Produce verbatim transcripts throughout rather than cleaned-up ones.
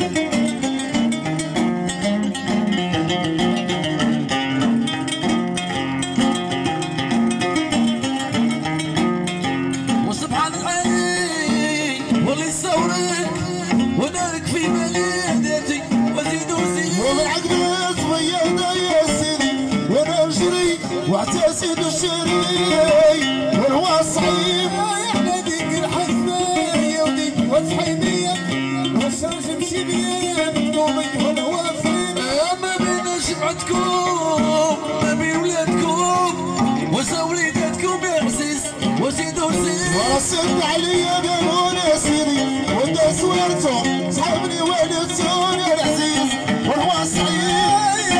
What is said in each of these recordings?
واعتزل الشري والهوى الصعيب يا ديك الحزمة يا وديك وصحيبية والشمس مشيبية بدومي والهوى الصعيب ما بين شفعتكم ما بين ولادكم وزوليداتكم يا عزيز وزيدوا زيد ورسلت عليا بنون سيدي وانت سويرتو صحابني والدتون يا العزيز والهوى الصعيب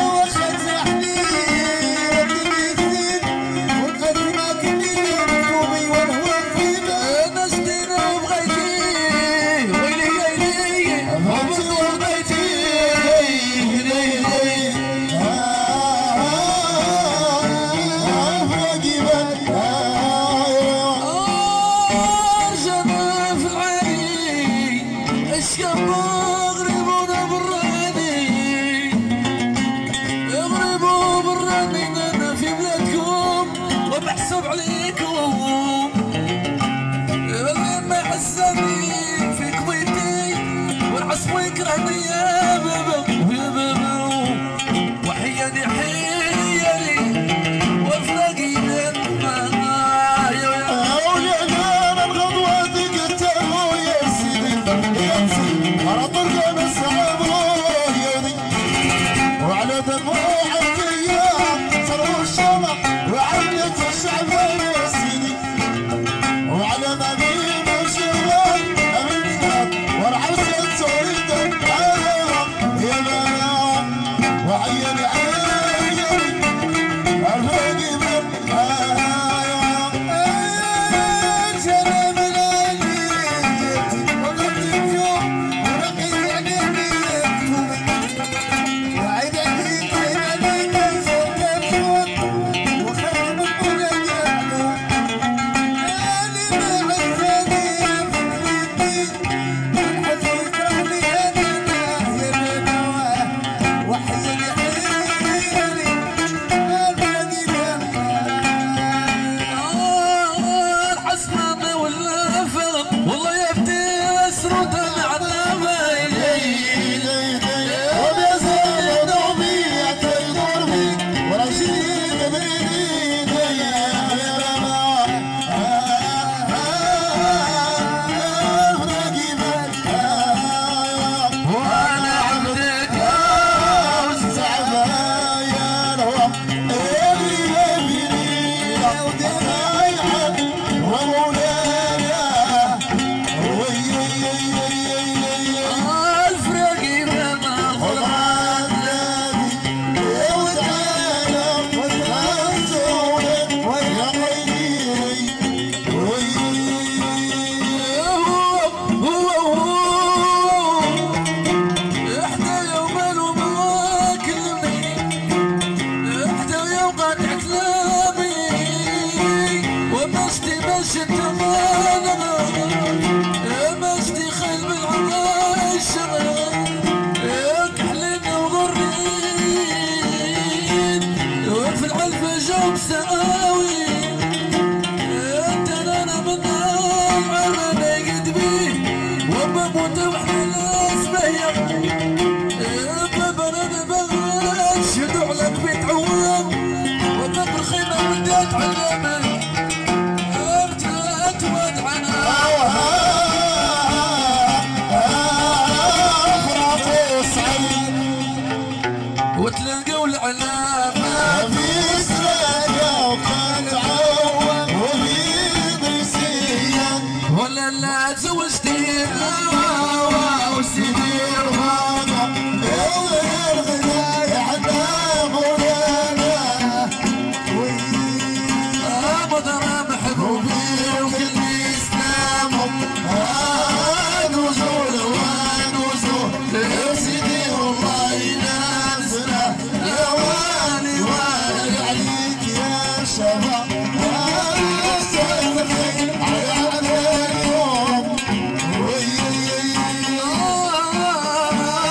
بحسب عليكم اللي ما عزني في قضيتي والعصف يكرهني يا بابا يا بابا وحياني حيالي وفراقي لما يا ولعنا الغضوة تقتلوا يا سيدي يا سيدي على طرقنا الصعب يدي وعلى دموع الديار صاروا الشمع وعلت الشعب يا سيدي وعلى مدينة الشباب أمنها والعرس تريد يا بنات وعيني عيني الفاقي من جنب العليت وقلت اليوم ورقيت عليك وعيد عليك عيد عليك فوق وتلقوا العلامة في سلاقة وكتعوى وفي بيسية ولا لا زوجتي وسيدي رفاقة يا الغنى يا عنا مولانا مضرة محبوبي وكل إسلامهم نزول ونزول يا سيدي والله ينزله يا والي والي عليك يا شباب يا سيدي على اليوم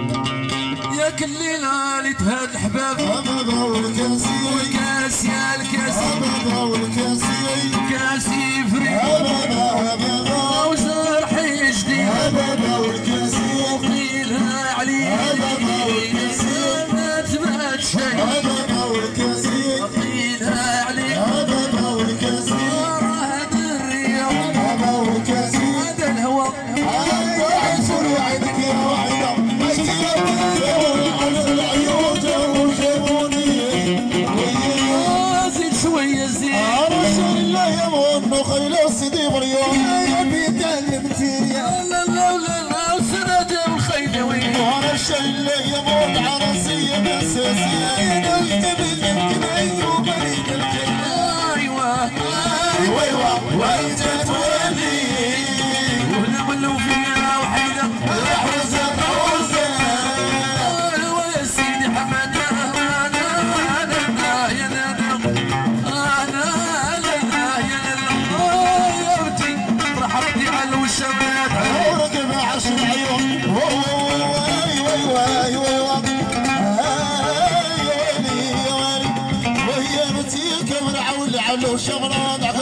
يا كل ليلة لتهاد الحباب أبدا والكاسي والكاس يا الكاسي أبدا والكاسي كاسي فري أبدا أبدا وجرحي جديد أبدا والكاسي وقيلها عليك أبدا والكاسي ما تبات شي أبدا والكاسي وقيلها عليك أبدا والكاسي راه هذا الرياض أبدا والكاسي هذا الهوى عيسر وعيدك يا وحيدة عز العيون وجابوني زيد شوية زيد رسول الله يمون وخيل سيدي مريم يا بيت البتيريا لا لا لا لا وسنة الخيدوي وانا الشيء اللي يمون عرسية مساسية قلت باليمكن ايوب بريد الكلام ايوه ايوه ايوه وانت تولي ونملوا فيها وحيدة احرز الروزة ايوه يا سيدي حمد انا انا يا انا انا انا يا انا يا بنتي فرحتي على الوشمات وركب عشر عيون واي واي واي واي وهي بتيك مرعول على وشمرات